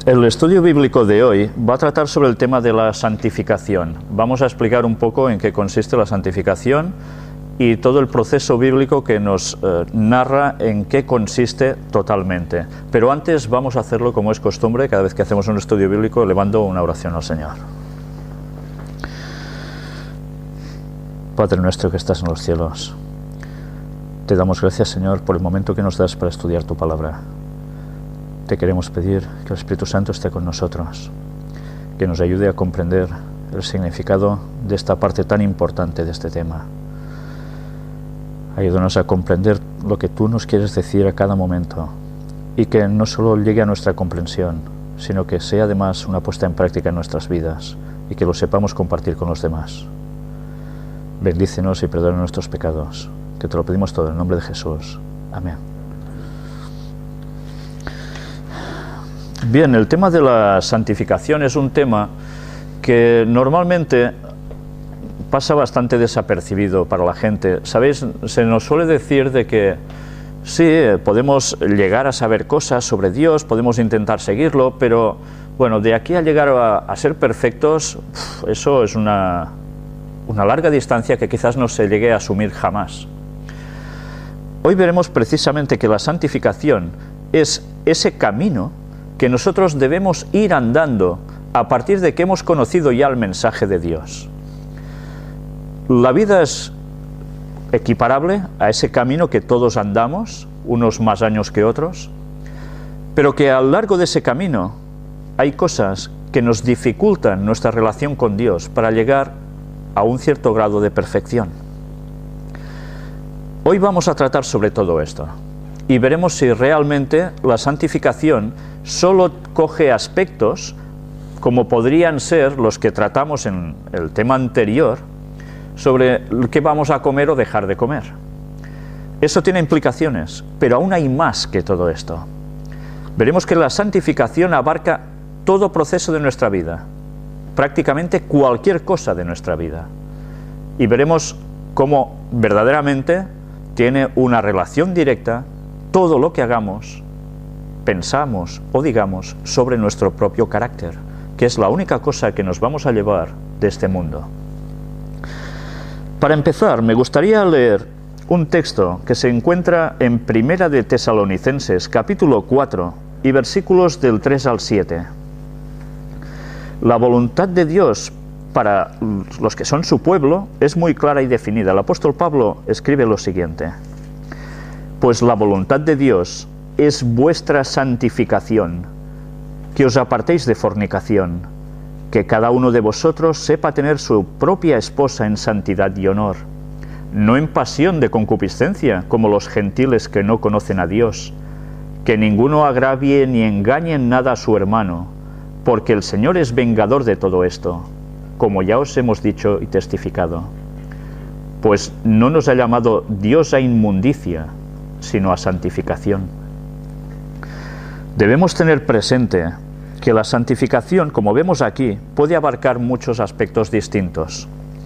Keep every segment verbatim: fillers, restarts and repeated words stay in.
El estudio bíblico de hoy va a tratar sobre el tema de la santificación. Vamos a explicar un poco en qué consiste la santificación y todo el proceso bíblico que nos eh, narra en qué consiste totalmente. Pero antes vamos a hacerlo como es costumbre, cada vez que hacemos un estudio bíblico, elevando una oración al Señor. Padre nuestro que estás en los cielos, te damos gracias, Señor, por el momento que nos das para estudiar tu palabra. Te queremos pedir que el Espíritu Santo esté con nosotros, que nos ayude a comprender el significado de esta parte tan importante de este tema. Ayúdanos a comprender lo que tú nos quieres decir a cada momento y que no solo llegue a nuestra comprensión, sino que sea además una puesta en práctica en nuestras vidas y que lo sepamos compartir con los demás. Bendícenos y perdona nuestros pecados, que te lo pedimos todo en el nombre de Jesús. Amén. Bien, el tema de la santificación es un tema que normalmente pasa bastante desapercibido para la gente. ¿Sabéis? Se nos suele decir de que sí, podemos llegar a saber cosas sobre Dios, podemos intentar seguirlo, pero bueno, de aquí a llegar a, a ser perfectos, eso es una, una larga distancia que quizás no se llegue a asumir jamás. Hoy veremos precisamente que la santificación es ese camino que nosotros debemos ir andando a partir de que hemos conocido ya el mensaje de Dios. La vida es equiparable a ese camino que todos andamos, unos más años que otros, pero que a lo largo de ese camino hay cosas que nos dificultan nuestra relación con Dios para llegar a un cierto grado de perfección. Hoy vamos a tratar sobre todo esto y veremos si realmente la santificación solo coge aspectos como podrían ser los que tratamos en el tema anterior sobre qué vamos a comer o dejar de comer. Eso tiene implicaciones, pero aún hay más que todo esto. Veremos que la santificación abarca todo proceso de nuestra vida, prácticamente cualquier cosa de nuestra vida, y veremos cómo verdaderamente tiene una relación directa todo lo que hagamos, pensamos o digamos sobre nuestro propio carácter, que es la única cosa que nos vamos a llevar de este mundo. Para empezar, me gustaría leer un texto que se encuentra en Primera de Tesalonicenses, capítulo cuatro, y versículos del tres al siete. La voluntad de Dios para los que son su pueblo es muy clara y definida. El apóstol Pablo escribe lo siguiente: pues la voluntad de Dios es vuestra santificación, que os apartéis de fornicación, que cada uno de vosotros sepa tener su propia esposa en santidad y honor, no en pasión de concupiscencia, como los gentiles que no conocen a Dios, que ninguno agravie ni engañe en nada a su hermano, porque el Señor es vengador de todo esto, como ya os hemos dicho y testificado. Pues no nos ha llamado Dios a inmundicia, sino a santificación. Debemos tener presente que la santificación, como vemos aquí, puede abarcar muchos aspectos distintos.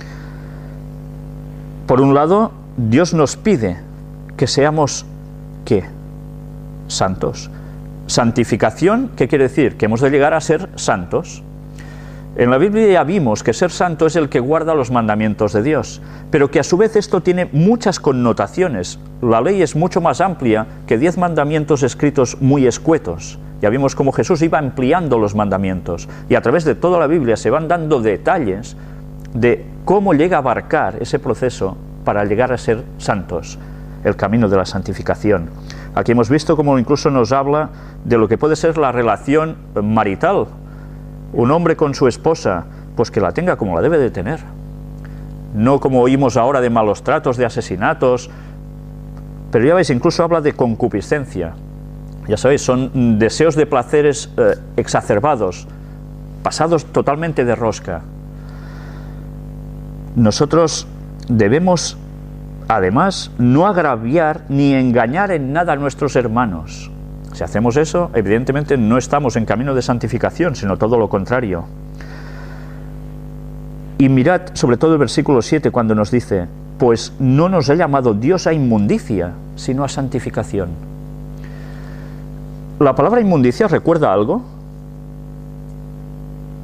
Por un lado, Dios nos pide que seamos, ¿qué? Santos. Santificación, ¿qué quiere decir? Que hemos de llegar a ser santos. En la Biblia ya vimos que ser santo es el que guarda los mandamientos de Dios, pero que a su vez esto tiene muchas connotaciones. La ley es mucho más amplia que diez mandamientos escritos muy escuetos. Ya vimos cómo Jesús iba ampliando los mandamientos y a través de toda la Biblia se van dando detalles de cómo llega a abarcar ese proceso para llegar a ser santos, el camino de la santificación. Aquí hemos visto cómo incluso nos habla de lo que puede ser la relación marital. Un hombre con su esposa, pues que la tenga como la debe de tener. No como oímos ahora de malos tratos, de asesinatos, pero ya veis, incluso habla de concupiscencia. Ya sabéis, son deseos de placeres eh, exacerbados, pasados totalmente de rosca. Nosotros debemos, además, no agraviar ni engañar en nada a nuestros hermanos. Si hacemos eso, evidentemente no estamos en camino de santificación, sino todo lo contrario. Y mirad sobre todo el versículo siete cuando nos dice: pues no nos ha llamado Dios a inmundicia, sino a santificación. ¿La palabra inmundicia recuerda algo?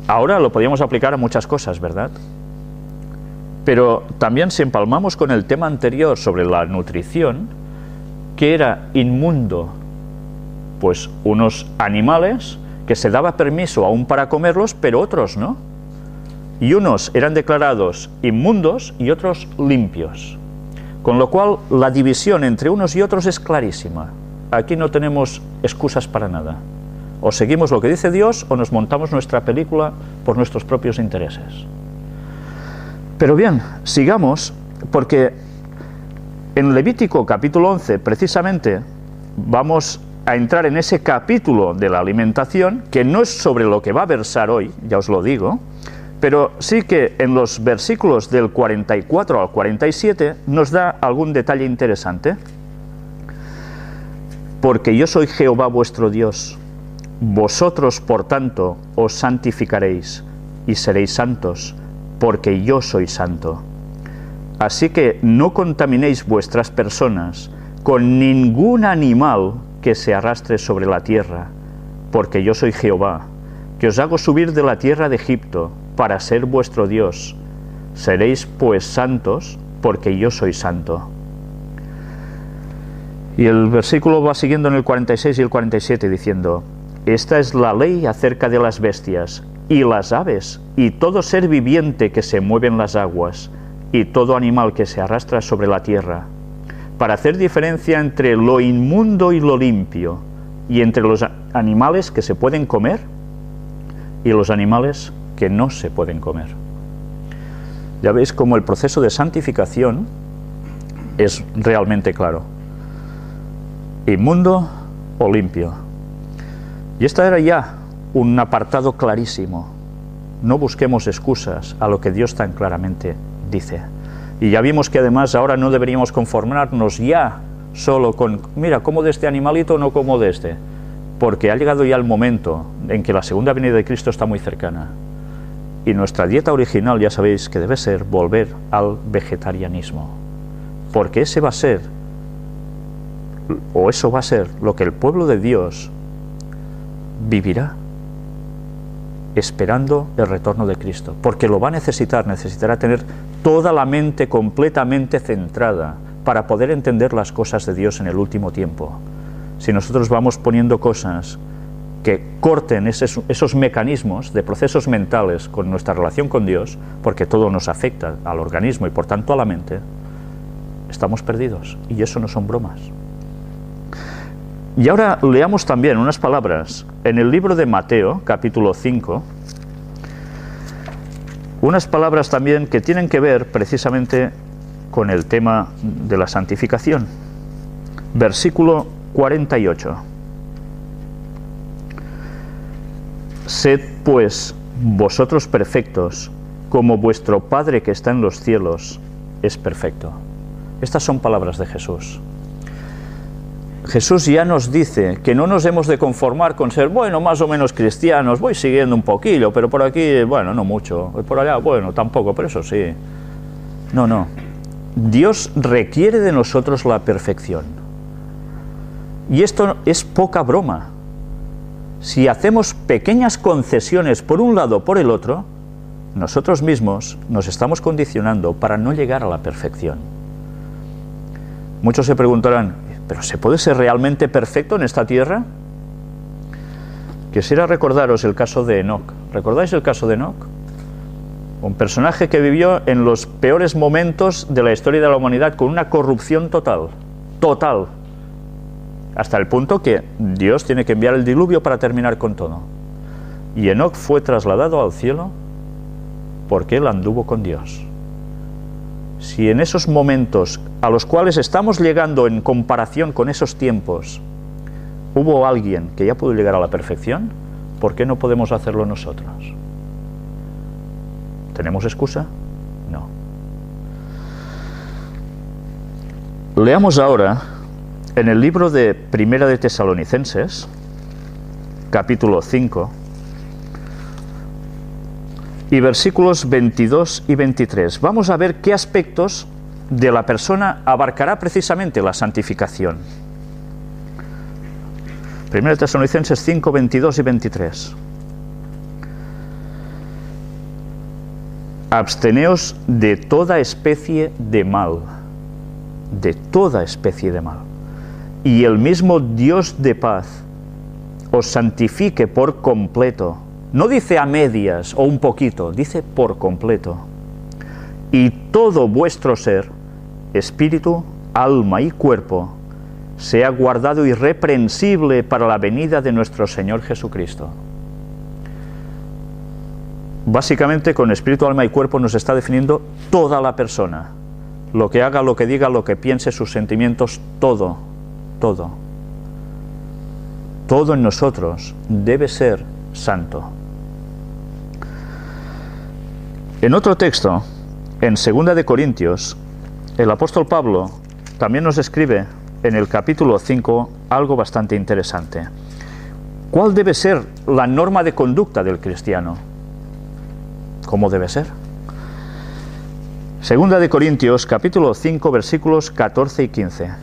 ahora lo podríamos aplicar a muchas cosas, ¿verdad? Pero también si empalmamos con el tema anterior sobre la nutrición, ¿qué era inmundo? Pues unos animales que se daba permiso aún para comerlos, pero otros no. Y unos eran declarados inmundos y otros limpios. Con lo cual, la división entre unos y otros es clarísima. Aquí no tenemos excusas para nada. O seguimos lo que dice Dios o nos montamos nuestra película por nuestros propios intereses. Pero bien, sigamos, porque en Levítico capítulo once, precisamente, vamos a entrar en ese capítulo de la alimentación, que no es sobre lo que va a versar hoy, ya os lo digo, pero sí que en los versículos del cuarenta y cuatro al cuarenta y siete nos da algún detalle interesante. Porque yo soy Jehová vuestro Dios, vosotros por tanto os santificaréis y seréis santos, porque yo soy santo. Así que no contaminéis vuestras personas con ningún animal que se arrastre sobre la tierra, porque yo soy Jehová, que os hago subir de la tierra de Egipto, para ser vuestro Dios. Seréis pues santos, porque yo soy santo. Y el versículo va siguiendo en el cuarenta y seis y el cuarenta y siete diciendo: esta es la ley acerca de las bestias, y las aves, y todo ser viviente que se mueve en las aguas, y todo animal que se arrastra sobre la tierra, para hacer diferencia entre lo inmundo y lo limpio, y entre los animales que se pueden comer y los animales que no se pueden comer. Ya veis cómo el proceso de santificación es realmente claro. Inmundo o limpio. Y esta era ya un apartado clarísimo. No busquemos excusas a lo que Dios tan claramente dice. Y ya vimos que además ahora no deberíamos conformarnos ya solo con, mira, como de este animalito o no como de este. Porque ha llegado ya el momento en que la segunda venida de Cristo está muy cercana. Y nuestra dieta original, ya sabéis que debe ser volver al vegetarianismo. Porque ese va a ser, o eso va a ser lo que el pueblo de Dios vivirá esperando el retorno de Cristo. Porque lo va a necesitar, necesitará tener toda la mente completamente centrada para poder entender las cosas de Dios en el último tiempo. Si nosotros vamos poniendo cosas que corten esos, esos mecanismos de procesos mentales con nuestra relación con Dios, porque todo nos afecta al organismo y por tanto a la mente, estamos perdidos, y eso no son bromas. Y ahora leamos también unas palabras en el libro de Mateo, capítulo cinco, unas palabras también que tienen que ver precisamente con el tema de la santificación. Versículo cuarenta y ocho. Sed pues vosotros perfectos, como vuestro Padre que está en los cielos es perfecto. Estas son palabras de Jesús. Jesús ya nos dice que no nos hemos de conformar con ser, bueno, más o menos cristianos, voy siguiendo un poquillo, pero por aquí, bueno, no mucho, por allá, bueno, tampoco, pero eso sí. No, no. Dios requiere de nosotros la perfección. Y esto es poca broma. Si hacemos pequeñas concesiones por un lado o por el otro, nosotros mismos nos estamos condicionando para no llegar a la perfección. Muchos se preguntarán, ¿pero se puede ser realmente perfecto en esta tierra? Quisiera recordaros el caso de Enoc. ¿Recordáis el caso de Enoc? Un personaje que vivió en los peores momentos de la historia de la humanidad con una corrupción total, total. Hasta el punto que Dios tiene que enviar el diluvio para terminar con todo. Y Enoc fue trasladado al cielo porque él anduvo con Dios. Si en esos momentos a los cuales estamos llegando en comparación con esos tiempos, hubo alguien que ya pudo llegar a la perfección, ¿por qué no podemos hacerlo nosotros? ¿Tenemos excusa? No. Leamos ahora en el libro de Primera de Tesalonicenses, capítulo cinco, y versículos veintidós y veintitrés. Vamos a ver qué aspectos de la persona abarcará precisamente la santificación. Primera de Tesalonicenses cinco, veintidós y veintitrés. absteneos de toda especie de mal, de toda especie de mal. Y el mismo Dios de paz os santifique por completo. No dice a medias o un poquito, dice por completo. Y todo vuestro ser, espíritu, alma y cuerpo, sea guardado irreprensible para la venida de nuestro Señor Jesucristo. Básicamente, con espíritu, alma y cuerpo nos está definiendo toda la persona. Lo que haga, lo que diga, lo que piense, sus sentimientos, todo, todo. Todo en nosotros debe ser santo. En otro texto, en segunda de Corintios, el apóstol Pablo también nos escribe en el capítulo cinco algo bastante interesante. ¿Cuál debe ser la norma de conducta del cristiano? ¿Cómo debe ser? Segunda de Corintios, capítulo cinco, versículos catorce y quince.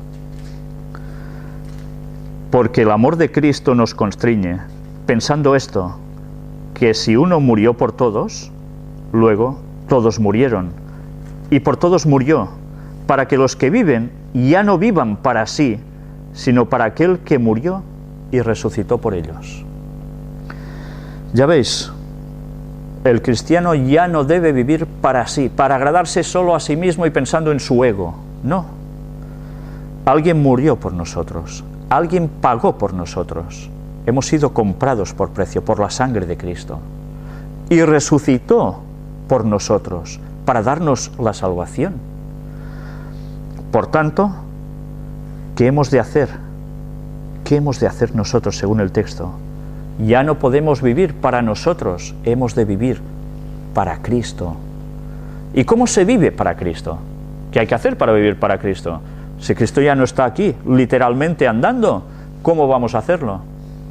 Porque el amor de Cristo nos constriñe, pensando esto, que si uno murió por todos, luego todos murieron, y por todos murió, para que los que viven ya no vivan para sí, sino para aquel que murió y resucitó por ellos. Ya veis, el cristiano ya no debe vivir para sí, para agradarse solo a sí mismo y pensando en su ego. No. Alguien murió por nosotros, alguien pagó por nosotros. Hemos sido comprados por precio, por la sangre de Cristo. Y resucitó por nosotros, para darnos la salvación. Por tanto, ¿qué hemos de hacer? ¿Qué hemos de hacer nosotros según el texto? Ya no podemos vivir para nosotros, hemos de vivir para Cristo. ¿Y cómo se vive para Cristo? ¿Qué hay que hacer para vivir para Cristo? Si Cristo ya no está aquí, literalmente andando, ¿cómo vamos a hacerlo?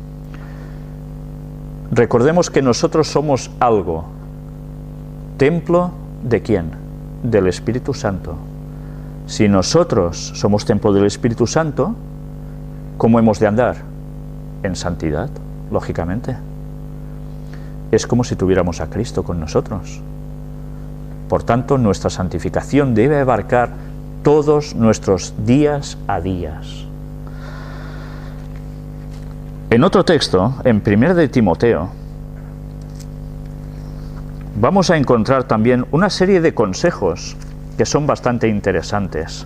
Recordemos que nosotros somos algo. ¿Templo de quién? Del Espíritu Santo. Si nosotros somos templo del Espíritu Santo, ¿cómo hemos de andar? En santidad, lógicamente. Es como si tuviéramos a Cristo con nosotros. Por tanto, nuestra santificación debe abarcar todos nuestros días a días. En otro texto, en primera de Timoteo, vamos a encontrar también una serie de consejos que son bastante interesantes.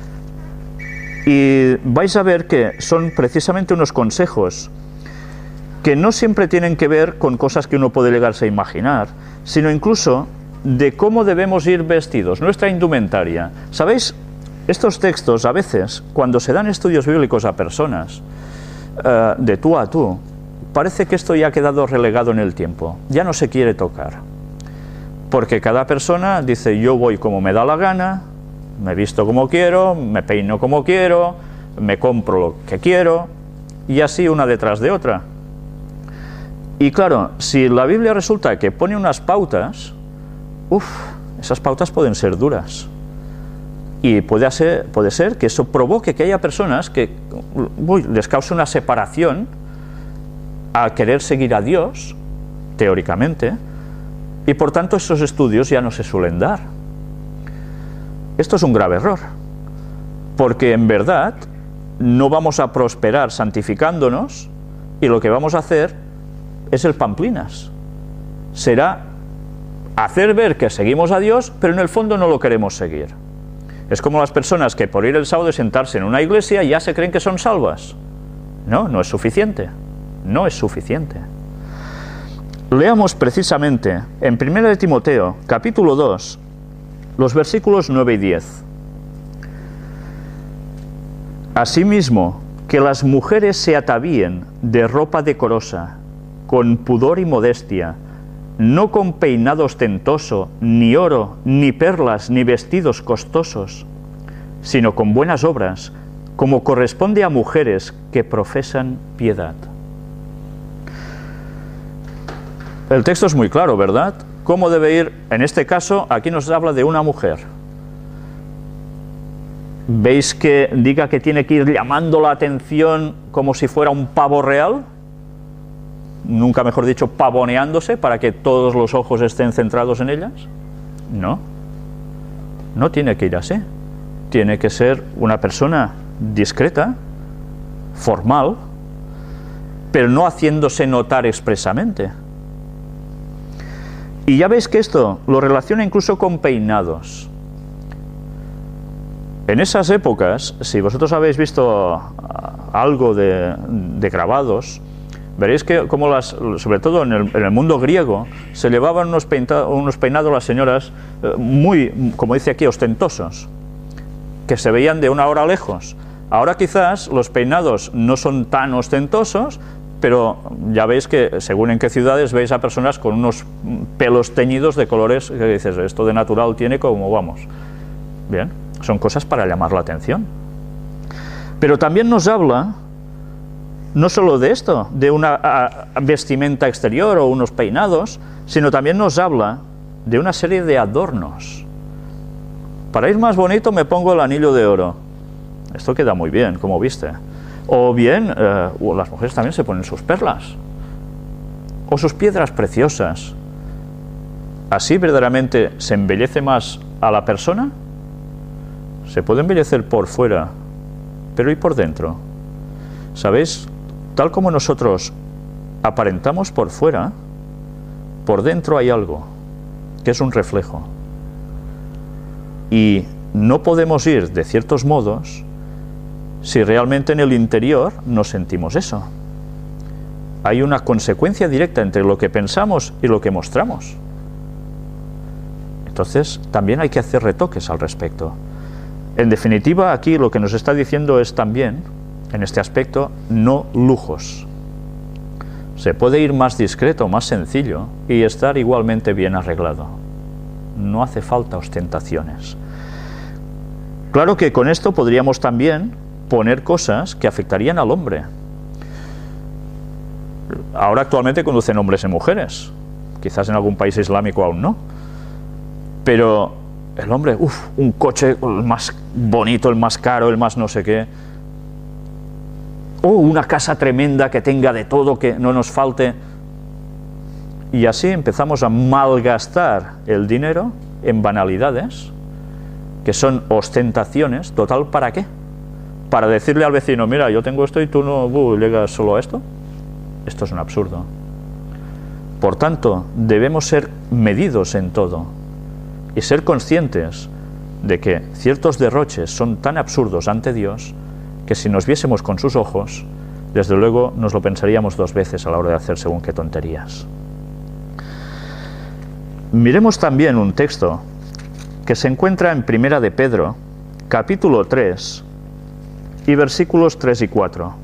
Y vais a ver que son precisamente unos consejos que no siempre tienen que ver con cosas que uno puede llegarse a imaginar, sino incluso de cómo debemos ir vestidos, nuestra indumentaria. ¿Sabéis? Estos textos, a veces, cuando se dan estudios bíblicos a personas, uh, de tú a tú, parece que esto ya ha quedado relegado en el tiempo, ya no se quiere tocar. Porque cada persona dice, yo voy como me da la gana, me visto como quiero, me peino como quiero, me compro lo que quiero, y así una detrás de otra. Y claro, si la Biblia resulta que pone unas pautas, uff, esas pautas pueden ser duras. Y puede ser, puede ser que eso provoque que haya personas que uy, les cause una separación a querer seguir a Dios, teóricamente, y por tanto esos estudios ya no se suelen dar. Esto es un grave error, porque en verdad no vamos a prosperar santificándonos, y lo que vamos a hacer es el pamplinas. Será hacer ver que seguimos a Dios, pero en el fondo no lo queremos seguir. Es como las personas que por ir el sábado y sentarse en una iglesia ya se creen que son salvas. No, no es suficiente. No es suficiente. Leamos precisamente en primera de Timoteo, capítulo dos, los versículos nueve y diez. Asimismo, que las mujeres se atavíen de ropa decorosa, con pudor y modestia, no con peinado ostentoso, ni oro, ni perlas, ni vestidos costosos, sino con buenas obras, como corresponde a mujeres que profesan piedad. El texto es muy claro, ¿verdad? ¿Cómo debe ir? En este caso, aquí nos habla de una mujer. ¿Veis que diga que tiene que ir llamando la atención como si fuera un pavo real? Nunca mejor dicho, pavoneándose para que todos los ojos estén centrados en ellas. No, no tiene que ir así. Tiene que ser una persona discreta, formal, pero no haciéndose notar expresamente. Y ya veis que esto lo relaciona incluso con peinados. En esas épocas, si vosotros habéis visto algo de, de grabados, veréis que como las, sobre todo en el, en el mundo griego, se llevaban unos, peina, unos peinados las señoras muy, como dice aquí, ostentosos, que se veían de una hora lejos. Ahora quizás los peinados no son tan ostentosos, pero ya veis que según en qué ciudades veis a personas con unos pelos teñidos de colores que dices, esto de natural tiene como vamos. Bien, son cosas para llamar la atención. Pero también nos habla no solo de esto, de una a, a, vestimenta exterior o unos peinados, sino también nos habla de una serie de adornos. Para ir más bonito me pongo el anillo de oro. Esto queda muy bien, como viste. O bien, eh, las mujeres también se ponen sus perlas. O sus piedras preciosas. ¿Así verdaderamente se embellece más a la persona? Se puede embellecer por fuera, pero ¿y por dentro? ¿Sabéis? Tal como nosotros aparentamos por fuera, por dentro hay algo, que es un reflejo. Y no podemos ir de ciertos modos si realmente en el interior no sentimos eso. Hay una consecuencia directa entre lo que pensamos y lo que mostramos. Entonces, también hay que hacer retoques al respecto. En definitiva, aquí lo que nos está diciendo es también, en este aspecto, no lujos. Se puede ir más discreto, más sencillo, y estar igualmente bien arreglado. No hace falta ostentaciones. Claro que con esto podríamos también poner cosas que afectarían al hombre. Ahora actualmente conducen hombres y mujeres, quizás en algún país islámico aún no, pero el hombre, uff, un coche el más bonito, el más caro, el más no sé qué, o una casa tremenda que tenga de todo, que no nos falte, y así empezamos a malgastar el dinero en banalidades, que son ostentaciones. Total, ¿para qué? Para decirle al vecino, mira, yo tengo esto y tú no uh, llegas solo a esto. Esto es un absurdo. Por tanto, debemos ser medidos en todo y ser conscientes de que ciertos derroches son tan absurdos ante Dios que si nos viésemos con sus ojos, desde luego nos lo pensaríamos dos veces a la hora de hacer según qué tonterías. Miremos también un texto que se encuentra en Primera de Pedro, capítulo tres, y versículos tres y cuatro.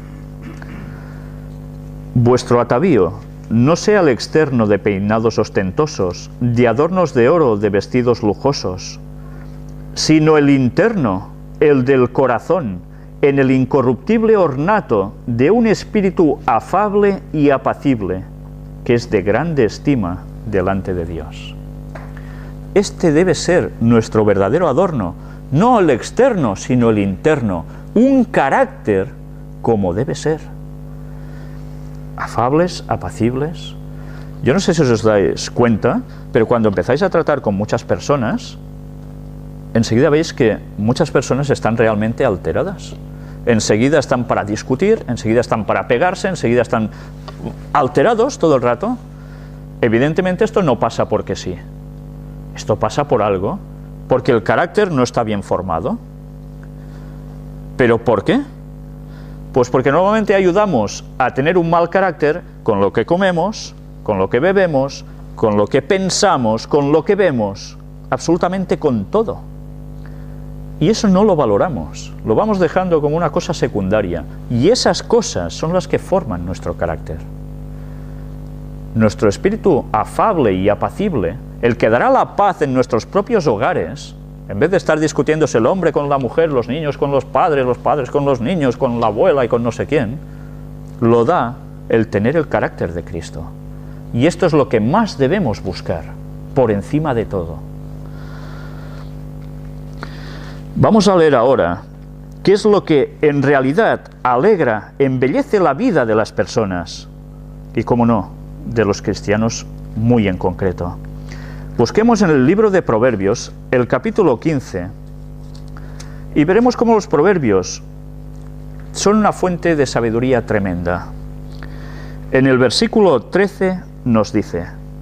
Vuestro atavío no sea el externo de peinados ostentosos, de adornos de oro, de vestidos lujosos, sino el interno, el del corazón, en el incorruptible ornato de un espíritu afable y apacible, que es de grande estima delante de Dios. Este debe ser nuestro verdadero adorno, no el externo, sino el interno, un carácter como debe ser. Afables, apacibles. Yo no sé si os dais cuenta, pero cuando empezáis a tratar con muchas personas, enseguida veis que muchas personas están realmente alteradas. Enseguida están para discutir, enseguida están para pegarse, enseguida están alterados todo el rato. Evidentemente esto no pasa porque sí. Esto pasa por algo, porque el carácter no está bien formado. ¿Pero por qué? Pues porque normalmente ayudamos a tener un mal carácter con lo que comemos, con lo que bebemos, con lo que pensamos, con lo que vemos, absolutamente con todo. Y eso no lo valoramos, lo vamos dejando como una cosa secundaria. Y esas cosas son las que forman nuestro carácter. Nuestro espíritu afable y apacible, el que dará la paz en nuestros propios hogares, en vez de estar discutiéndose el hombre con la mujer, los niños con los padres, los padres con los niños, con la abuela y con no sé quién, lo da el tener el carácter de Cristo. Y esto es lo que más debemos buscar, por encima de todo. Vamos a leer ahora qué es lo que en realidad alegra, embellece la vida de las personas, y cómo no, de los cristianos muy en concreto. Busquemos en el libro de Proverbios, el capítulo quince, y veremos cómo los proverbios son una fuente de sabiduría tremenda. En el versículo trece nos dice: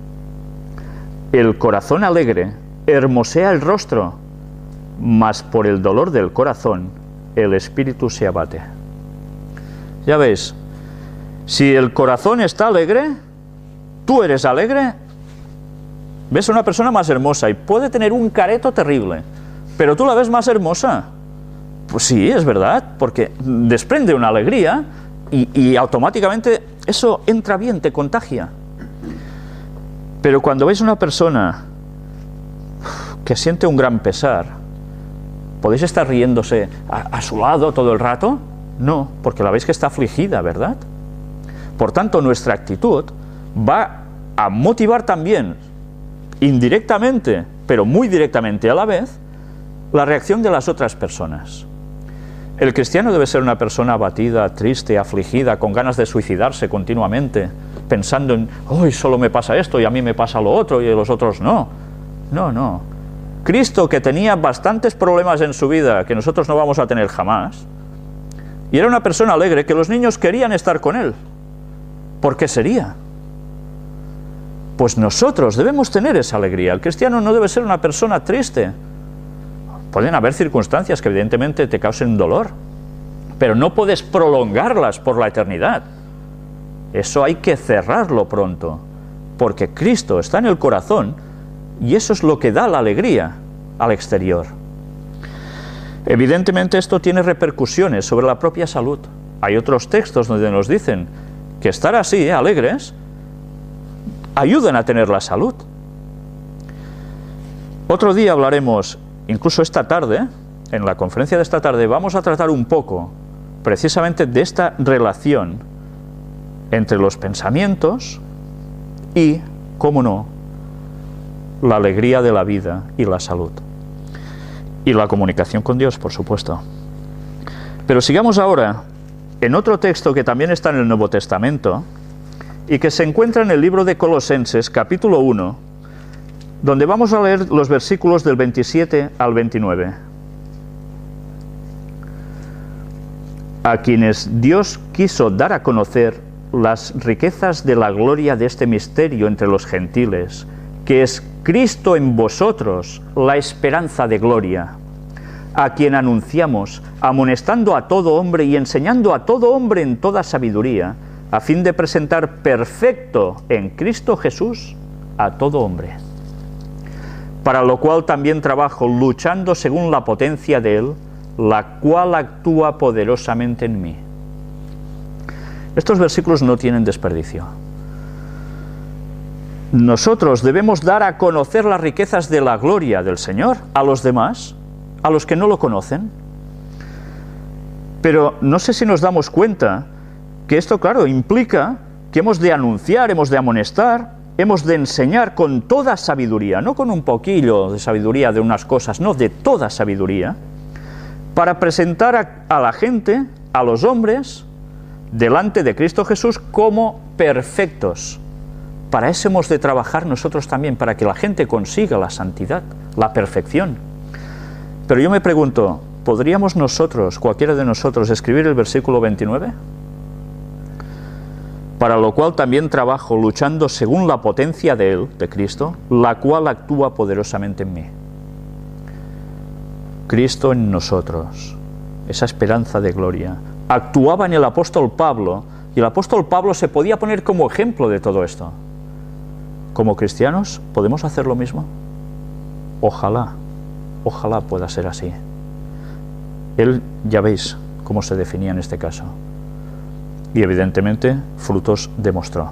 el corazón alegre hermosea el rostro, mas por el dolor del corazón el espíritu se abate. Ya veis, si el corazón está alegre, tú eres alegre, ves a una persona más hermosa y puede tener un careto terrible, pero tú la ves más hermosa. Pues sí, es verdad, porque desprende una alegría y, y automáticamente eso entra bien, te contagia. Pero cuando veis una persona que siente un gran pesar, ¿podéis estar riéndose a, a su lado todo el rato? No, porque la veis que está afligida, ¿verdad? Por tanto, nuestra actitud va a motivar también, indirectamente, pero muy directamente a la vez, la reacción de las otras personas. El cristiano debe ser una persona abatida, triste, afligida, con ganas de suicidarse continuamente, pensando en, hoy solo me pasa esto y a mí me pasa lo otro y a los otros no. No, no. Cristo, que tenía bastantes problemas en su vida que nosotros no vamos a tener jamás, y era una persona alegre que los niños querían estar con él. ¿Por qué sería? Pues nosotros debemos tener esa alegría. El cristiano no debe ser una persona triste. Pueden haber circunstancias que evidentemente te causen dolor, pero no puedes prolongarlas por la eternidad. Eso hay que cerrarlo pronto, porque Cristo está en el corazón y eso es lo que da la alegría al exterior. Evidentemente esto tiene repercusiones sobre la propia salud. Hay otros textos donde nos dicen que estar así, alegres, ayudan a tener la salud. Otro día hablaremos, incluso esta tarde, en la conferencia de esta tarde, vamos a tratar un poco precisamente de esta relación entre los pensamientos y, cómo no, la alegría de la vida y la salud. Y la comunicación con Dios, por supuesto. Pero sigamos ahora en otro texto que también está en el Nuevo Testamento y que se encuentra en el libro de Colosenses, capítulo uno, donde vamos a leer los versículos del veintisiete al veintinueve. A quienes Dios quiso dar a conocer las riquezas de la gloria de este misterio entre los gentiles, que es Cristo en vosotros, la esperanza de gloria, a quien anunciamos, amonestando a todo hombre y enseñando a todo hombre en toda sabiduría, a fin de presentar perfecto en Cristo Jesús a todo hombre. Para lo cual también trabajo, luchando según la potencia de Él, la cual actúa poderosamente en mí. Estos versículos no tienen desperdicio. Nosotros debemos dar a conocer las riquezas de la gloria del Señor a los demás, a los que no lo conocen. Pero no sé si nos damos cuenta que esto, claro, implica que hemos de anunciar, hemos de amonestar, hemos de enseñar con toda sabiduría, no con un poquillo de sabiduría de unas cosas, no, de toda sabiduría, para presentar a, a la gente, a los hombres, delante de Cristo Jesús como perfectos. Para eso hemos de trabajar nosotros también, para que la gente consiga la santidad, la perfección. Pero yo me pregunto, ¿podríamos nosotros, cualquiera de nosotros, escribir el versículo veintinueve? Para lo cual también trabajo, luchando según la potencia de Él, de Cristo, la cual actúa poderosamente en mí. Cristo en nosotros, esa esperanza de gloria. Actuaba en el apóstol Pablo, y el apóstol Pablo se podía poner como ejemplo de todo esto. Como cristianos, ¿podemos hacer lo mismo? Ojalá, ojalá pueda ser así. Él, ya veis cómo se definía en este caso. Y evidentemente, frutos demostró.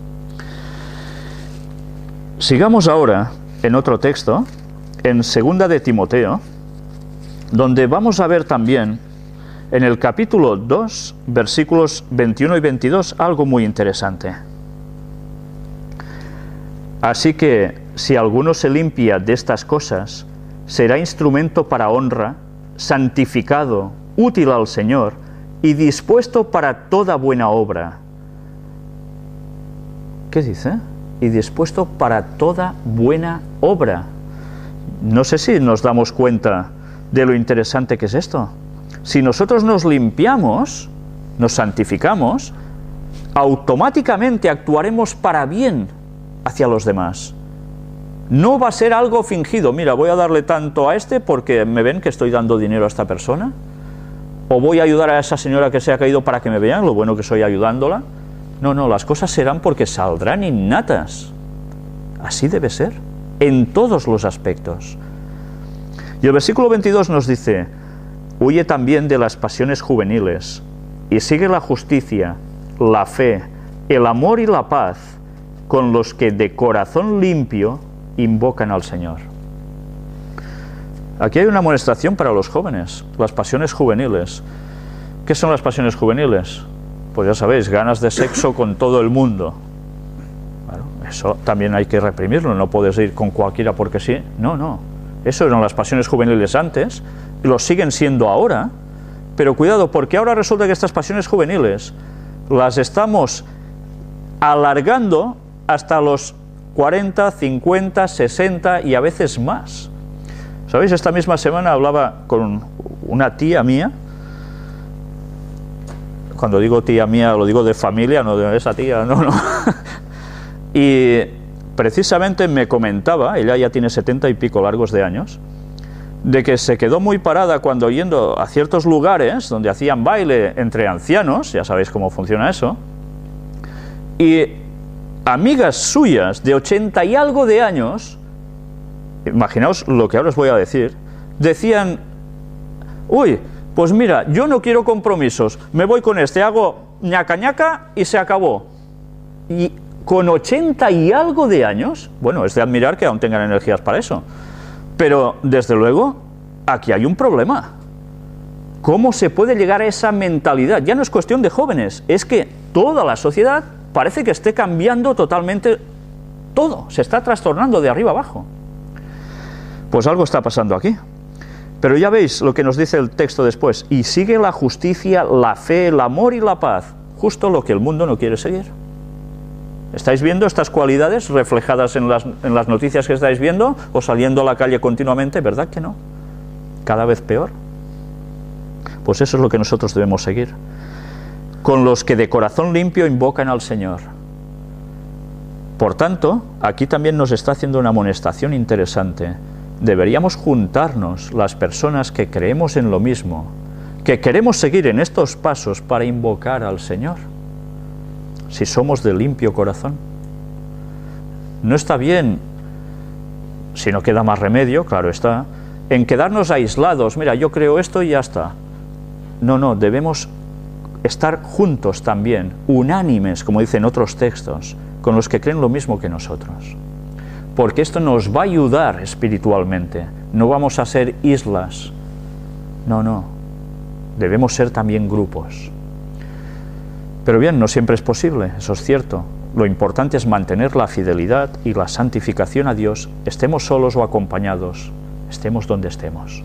Sigamos ahora en otro texto, en segunda de Timoteo, donde vamos a ver también, en el capítulo dos, versículos veintiuno y veintidós, algo muy interesante. Así que, si alguno se limpia de estas cosas, será instrumento para honra, santificado, útil al Señor y dispuesto para toda buena obra. ¿Qué dice? y dispuesto para toda buena obra. No sé si nos damos cuenta de lo interesante que es esto. Si nosotros nos limpiamos, nos santificamos, automáticamente actuaremos para bien hacia los demás. No va a ser algo fingido. Mira, voy a darle tanto a este porque me ven que estoy dando dinero a esta persona, o voy a ayudar a esa señora que se ha caído para que me vean lo bueno que soy ayudándola. No, no, las cosas serán porque saldrán innatas. Así debe ser, en todos los aspectos. Y el versículo veintidós nos dice: huye también de las pasiones juveniles y sigue la justicia, la fe, el amor y la paz con los que de corazón limpio invocan al Señor. Aquí hay una amonestación para los jóvenes, las pasiones juveniles. ¿Qué son las pasiones juveniles? Pues ya sabéis, ganas de sexo con todo el mundo. Bueno, eso también hay que reprimirlo, no puedes ir con cualquiera porque sí. No, no. Eso eran las pasiones juveniles antes, y lo siguen siendo ahora, pero cuidado, porque ahora resulta que estas pasiones juveniles las estamos alargando hasta los cuarenta, cincuenta, sesenta y a veces más. ¿Sabéis? Esta misma semana hablaba con una tía mía. Cuando digo tía mía, lo digo de familia, no de esa tía, no, no. Y precisamente me comentaba, ella ya tiene setenta y pico largos de años, de que se quedó muy parada cuando yendo a ciertos lugares donde hacían baile entre ancianos, ya sabéis cómo funciona eso, y amigas suyas de ochenta y algo de años, imaginaos lo que ahora os voy a decir, decían: uy, pues mira, yo no quiero compromisos, me voy con este, hago ñaca ñaca y se acabó. Y con ochenta y algo de años, bueno, es de admirar que aún tengan energías para eso, pero desde luego aquí hay un problema. ¿Cómo se puede llegar a esa mentalidad? Ya no es cuestión de jóvenes, es que toda la sociedad parece que esté cambiando totalmente todo, se está trastornando de arriba abajo. Pues algo está pasando aquí. Pero ya veis lo que nos dice el texto después: y sigue la justicia, la fe, el amor y la paz, justo lo que el mundo no quiere seguir. ¿Estáis viendo estas cualidades reflejadas en las, en las noticias que estáis viendo, o saliendo a la calle continuamente? ¿Verdad que no? Cada vez peor. Pues eso es lo que nosotros debemos seguir. Con los que de corazón limpio invocan al Señor. Por tanto, aquí también nos está haciendo una amonestación interesante. Deberíamos juntarnos las personas que creemos en lo mismo, que queremos seguir en estos pasos para invocar al Señor, si somos de limpio corazón. No está bien, si no queda más remedio, claro está, en quedarnos aislados. Mira, yo creo esto y ya está. No, no, debemos estar juntos también, unánimes, como dicen otros textos, con los que creen lo mismo que nosotros. Porque esto nos va a ayudar espiritualmente. No vamos a ser islas. No, no. Debemos ser también grupos. Pero bien, no siempre es posible, eso es cierto. Lo importante es mantener la fidelidad y la santificación a Dios, estemos solos o acompañados, estemos donde estemos.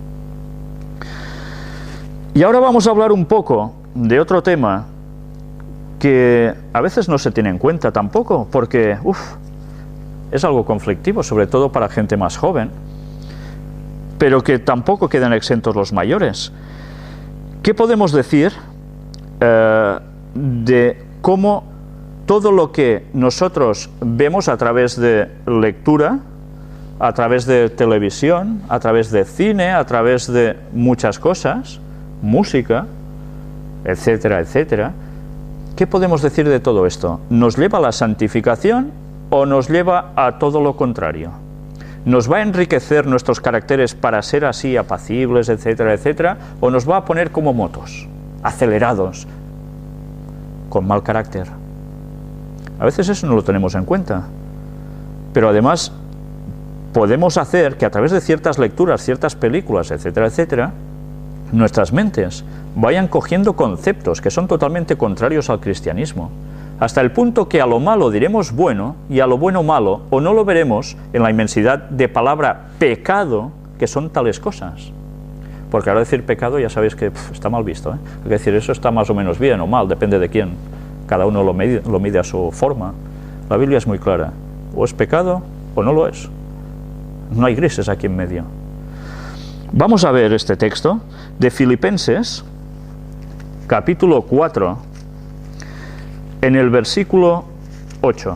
Y ahora vamos a hablar un poco de otro tema que a veces no se tiene en cuenta tampoco, porque uf, es algo conflictivo, sobre todo para gente más joven, pero que tampoco quedan exentos los mayores. ¿Qué podemos decir eh, de cómo todo lo que nosotros vemos a través de lectura, a través de televisión, a través de cine, a través de muchas cosas, música, etcétera, etcétera, qué podemos decir de todo esto? ¿Nos lleva a la santificación o nos lleva a todo lo contrario? ¿Nos va a enriquecer nuestros caracteres para ser así apacibles, etcétera, etcétera, o nos va a poner como motos, acelerados, con mal carácter? A veces eso no lo tenemos en cuenta, pero además podemos hacer que a través de ciertas lecturas, ciertas películas, etcétera, etcétera, nuestras mentes vayan cogiendo conceptos que son totalmente contrarios al cristianismo, hasta el punto que a lo malo diremos bueno y a lo bueno malo, o no lo veremos en la inmensidad de palabra pecado, que son tales cosas. Porque ahora decir pecado ya sabéis que pff, está mal visto, ¿eh? Hay que decir, eso está más o menos bien o mal, depende de quién. Cada uno lo mide, lo mide a su forma. La Biblia es muy clara. o es pecado o no lo es. No hay grises aquí en medio. Vamos a ver este texto de Filipenses, capítulo cuatro, en el versículo ocho.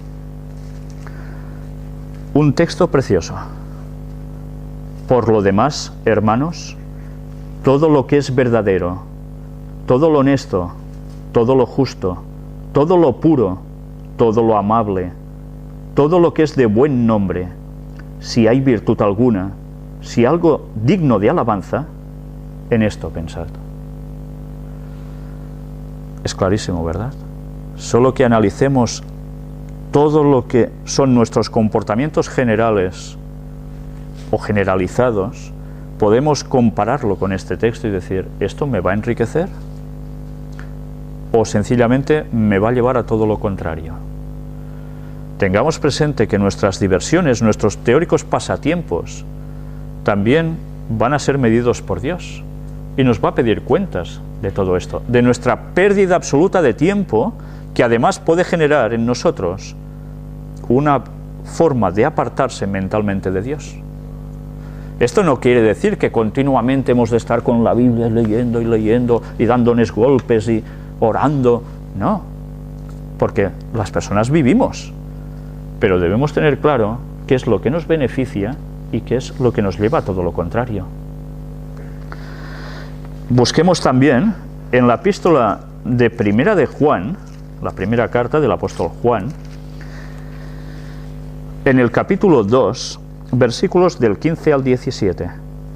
Un texto precioso. Por lo demás, hermanos, todo lo que es verdadero, todo lo honesto, todo lo justo, todo lo puro, todo lo amable, todo lo que es de buen nombre, si hay virtud alguna, si algo digno de alabanza, en esto pensad. Es clarísimo, ¿verdad? Solo que analicemos todo lo que son nuestros comportamientos generales o generalizados, podemos compararlo con este texto y decir, ¿esto me va a enriquecer? O sencillamente me va a llevar a todo lo contrario. Tengamos presente que nuestras diversiones, nuestros teóricos pasatiempos, también van a ser medidos por Dios y nos va a pedir cuentas de todo esto, de nuestra pérdida absoluta de tiempo, que además puede generar en nosotros una forma de apartarse mentalmente de Dios. Esto no quiere decir que continuamente hemos de estar con la Biblia leyendo y leyendo y dándonos golpes y orando, no, porque las personas vivimos, pero debemos tener claro qué es lo que nos beneficia y qué es lo que nos lleva a todo lo contrario. Busquemos también en la epístola de Primera de Juan, la primera carta del apóstol Juan, en el capítulo dos, versículos del quince al diecisiete.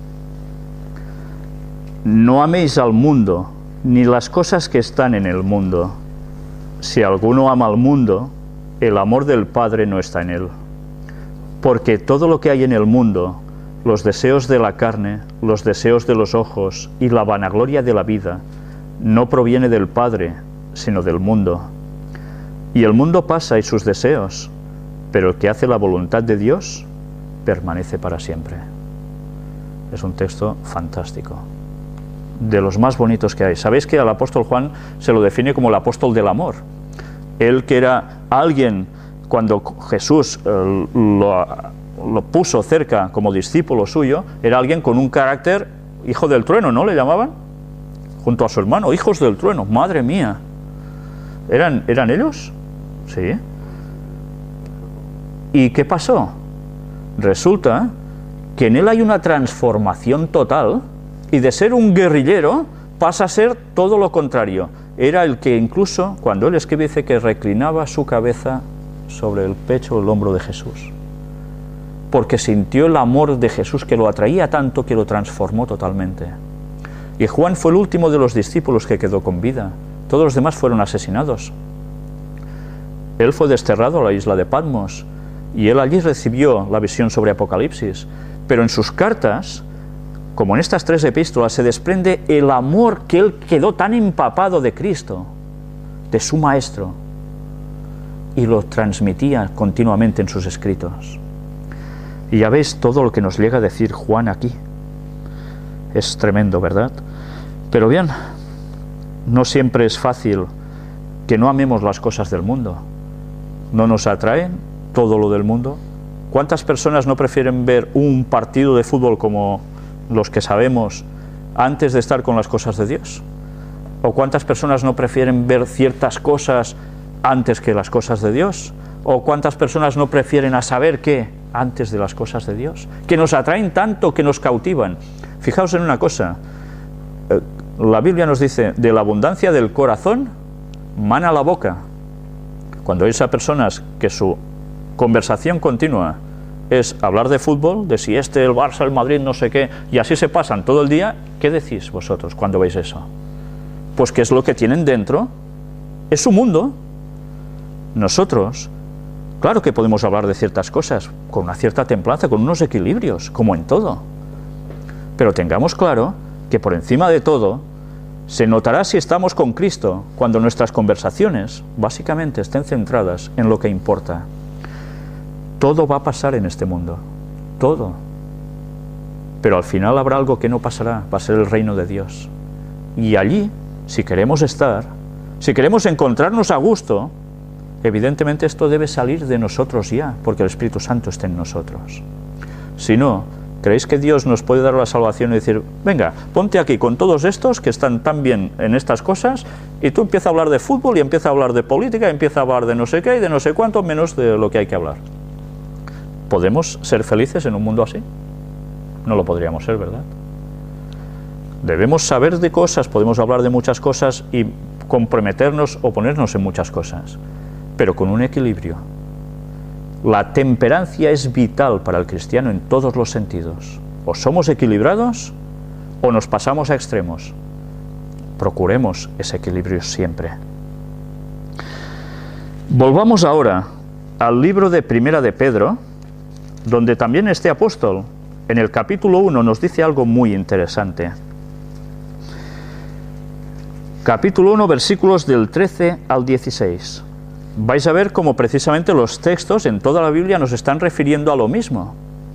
No améis al mundo, ni las cosas que están en el mundo. Si alguno ama al mundo, el amor del Padre no está en él. Porque todo lo que hay en el mundo, los deseos de la carne, los deseos de los ojos y la vanagloria de la vida, no proviene del Padre, sino del mundo. Y el mundo pasa y sus deseos, pero el que hace la voluntad de Dios permanece para siempre. Es un texto fantástico, de los más bonitos que hay. Sabéis que al apóstol Juan se lo define como el apóstol del amor. Él, que era alguien, cuando Jesús eh, lo, lo puso cerca como discípulo suyo, era alguien con un carácter hijo del trueno, ¿no le llamaban? Junto a su hermano, hijos del trueno, madre mía. ¿Eran, ¿eran ellos? Sí. ¿Y qué pasó? Resulta que en él hay una transformación total, y de ser un guerrillero pasa a ser todo lo contrario. Era el que incluso, cuando él escribe, dice que reclinaba su cabeza sobre el pecho o el hombro de Jesús, porque sintió el amor de Jesús que lo atraía tanto que lo transformó totalmente. Y Juan fue el último de los discípulos que quedó con vida. Todos los demás fueron asesinados. Él fue desterrado a la isla de Patmos, y él allí recibió la visión sobre Apocalipsis. Pero en sus cartas, como en estas tres epístolas, se desprende el amor que él quedó tan empapado de Cristo, de su Maestro, y lo transmitía continuamente en sus escritos. Y ya veis todo lo que nos llega a decir Juan aquí. Es tremendo, ¿verdad? Pero bien, no siempre es fácil que no amemos las cosas del mundo. ¿No nos atraen todo lo del mundo? ¿Cuántas personas no prefieren ver un partido de fútbol como los que sabemos antes de estar con las cosas de Dios? ¿O cuántas personas no prefieren ver ciertas cosas antes que las cosas de Dios? ¿O cuántas personas no prefieren a saber qué antes de las cosas de Dios? Que nos atraen tanto, que nos cautivan. Fijaos en una cosa, la Biblia nos dice, de la abundancia del corazón mana la boca. Cuando hay esas personas que su conversación continua es hablar de fútbol, de si este, el Barça, el Madrid, no sé qué, y así se pasan todo el día, ¿qué decís vosotros cuando veis eso? Pues que es lo que tienen dentro, es su mundo. Nosotros, claro que podemos hablar de ciertas cosas con una cierta templanza, con unos equilibrios, como en todo, pero tengamos claro que por encima de todo se notará si estamos con Cristo cuando nuestras conversaciones básicamente estén centradas en lo que importa. Todo va a pasar en este mundo, todo, pero al final habrá algo que no pasará, va a ser el reino de Dios, y allí, si queremos estar, si queremos encontrarnos a gusto, Evidentemente esto debe salir de nosotros ya, porque el Espíritu Santo está en nosotros. Si no, ¿creéis que Dios nos puede dar la salvación y decir, venga, ponte aquí con todos estos que están tan bien en estas cosas, y tú empieza a hablar de fútbol y empieza a hablar de política, y empieza a hablar de no sé qué y de no sé cuánto, menos de lo que hay que hablar? ¿Podemos ser felices en un mundo así? No lo podríamos ser, ¿verdad? Debemos saber de cosas, podemos hablar de muchas cosas y comprometernos o ponernos en muchas cosas, pero con un equilibrio. La temperancia es vital para el cristiano en todos los sentidos. O somos equilibrados o nos pasamos a extremos. Procuremos ese equilibrio siempre. Volvamos ahora al libro de Primera de Pedro, donde también este apóstol, en el capítulo uno, nos dice algo muy interesante. Capítulo uno, versículos del trece al dieciséis. Vais a ver cómo precisamente los textos en toda la Biblia nos están refiriendo a lo mismo.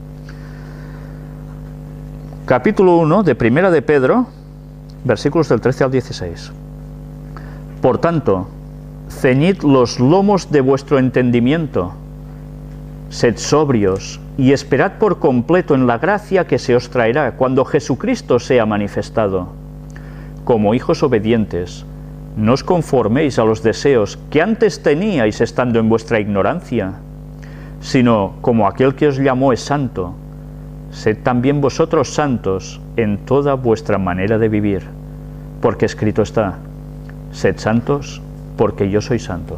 Capítulo uno de Primera de Pedro, versículos del trece al dieciséis. Por tanto, ceñid los lomos de vuestro entendimiento, sed sobrios y esperad por completo en la gracia que se os traerá cuando Jesucristo sea manifestado. Como hijos obedientes, no os conforméis a los deseos que antes teníais estando en vuestra ignorancia, sino como aquel que os llamó es santo, sed también vosotros santos en toda vuestra manera de vivir, porque escrito está, sed santos, porque yo soy santo.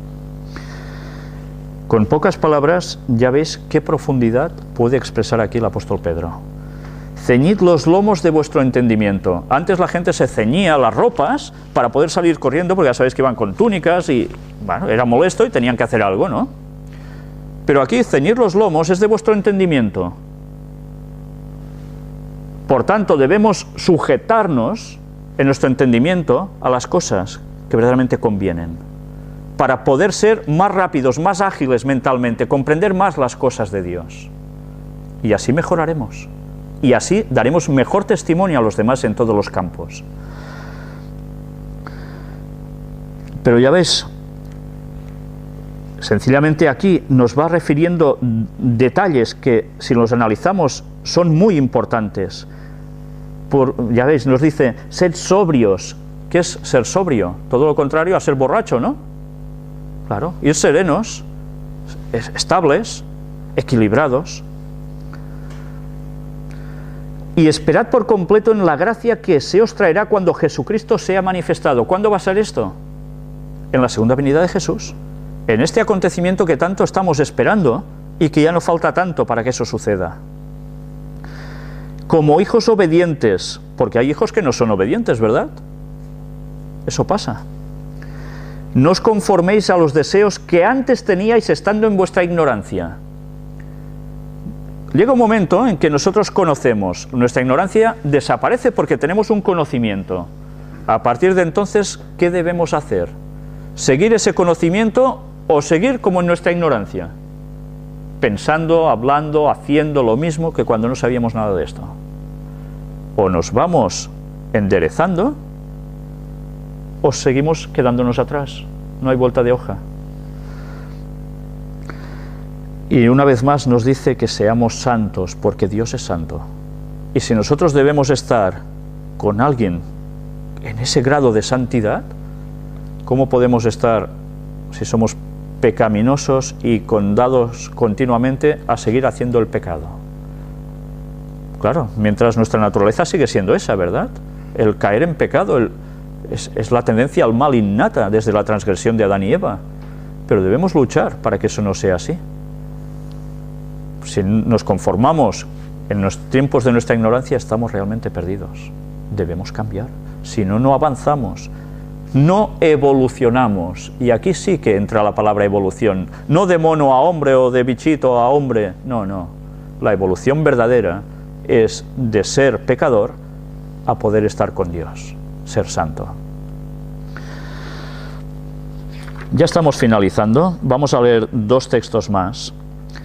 Con pocas palabras ya veis qué profundidad puede expresar aquí el apóstol Pedro. Ceñid los lomos de vuestro entendimiento. Antes la gente se ceñía las ropas para poder salir corriendo, porque ya sabéis que iban con túnicas y, bueno, era molesto y tenían que hacer algo, ¿no? Pero aquí, ceñir los lomos es de vuestro entendimiento. Por tanto, debemos sujetarnos en nuestro entendimiento a las cosas que verdaderamente convienen, para poder ser más rápidos, más ágiles mentalmente, comprender más las cosas de Dios. Y así mejoraremos. Y así daremos mejor testimonio a los demás en todos los campos. Pero ya ves, sencillamente aquí nos va refiriendo detalles que, si los analizamos, son muy importantes. Por, ya veis, nos dice, sed sobrios. ¿Qué es ser sobrio? Todo lo contrario a ser borracho, ¿no? Claro, ir serenos, estables, equilibrados. Y esperad por completo en la gracia que se os traerá cuando Jesucristo sea manifestado. ¿Cuándo va a ser esto? En la segunda venida de Jesús. En este acontecimiento que tanto estamos esperando y que ya no falta tanto para que eso suceda. Como hijos obedientes, porque hay hijos que no son obedientes, ¿verdad? Eso pasa. No os conforméis a los deseos que antes teníais estando en vuestra ignorancia. Llega un momento en que nosotros conocemos, nuestra ignorancia desaparece porque tenemos un conocimiento. A partir de entonces, ¿qué debemos hacer? ¿Seguir ese conocimiento o seguir como en nuestra ignorancia? Pensando, hablando, haciendo lo mismo que cuando no sabíamos nada de esto. O nos vamos enderezando o seguimos quedándonos atrás. No hay vuelta de hoja. Y una vez más nos dice que seamos santos, porque Dios es santo. Y si nosotros debemos estar con alguien en ese grado de santidad, ¿cómo podemos estar si somos pecaminosos y condados continuamente a seguir haciendo el pecado? Claro, mientras nuestra naturaleza sigue siendo esa, ¿verdad? El caer en pecado el, es, es la tendencia al mal innata desde la transgresión de Adán y Eva. Pero debemos luchar para que eso no sea así. Si nos conformamos en los tiempos de nuestra ignorancia, estamos realmente perdidos. Debemos cambiar. Si no, no avanzamos. No evolucionamos. Y aquí sí que entra la palabra evolución. No de mono a hombre o de bichito a hombre. No, no. La evolución verdadera es de ser pecador a poder estar con Dios, ser santo. Ya estamos finalizando. Vamos a leer dos textos más,